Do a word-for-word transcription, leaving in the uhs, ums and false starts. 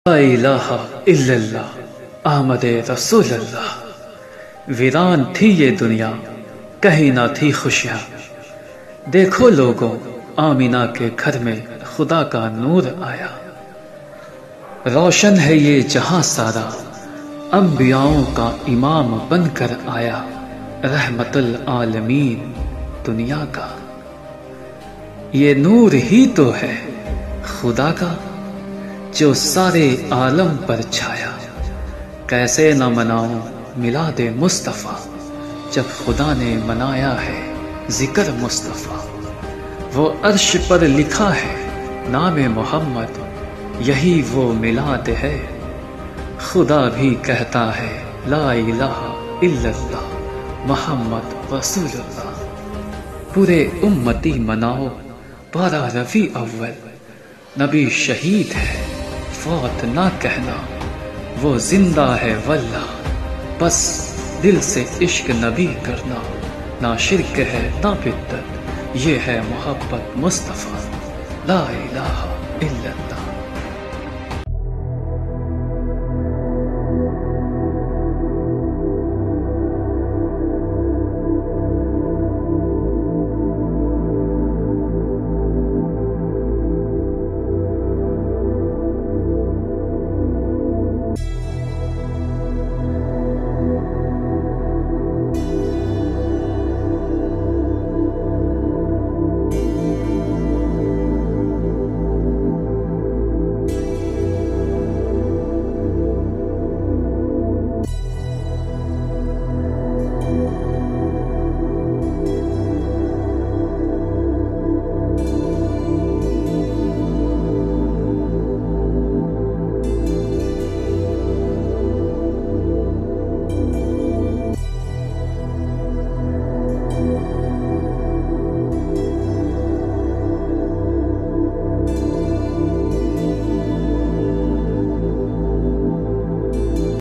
ला इलाहा इल्लल्लाह अहमदे रसूलल्लाह। वीरान थी ये दुनिया, कहीं ना थी खुशियाँ। देखो लोगों, आमीना के घर में खुदा का नूर आया। रोशन है ये जहां सारा, अंबियाओं का इमाम बनकर आया। रहमतुल आलमीन दुनिया का, ये नूर ही तो है खुदा का, जो सारे आलम पर छाया। कैसे न मनाऊं मिलादे मुस्तफ़ा, जब खुदा ने मनाया है जिक्र मुस्तफ़ा। वो अर्श पर लिखा है नाम मोहम्मद, यही वो मिलाद है। खुदा भी कहता है ला इलाहा इल्लल्लाह मोहम्मद रसूलुल्लाह। पूरे उम्मती मनाओ बारह रफ़ी अव्वल, नबी शहीद है फौत ना कहना, वो जिंदा है वल्लाह। बस दिल से इश्क नबी करना, ना शिरक है ना बिद्दत, ये है मोहब्बत मुस्तफ़ा। ला इलाहा इल्लल्लाह।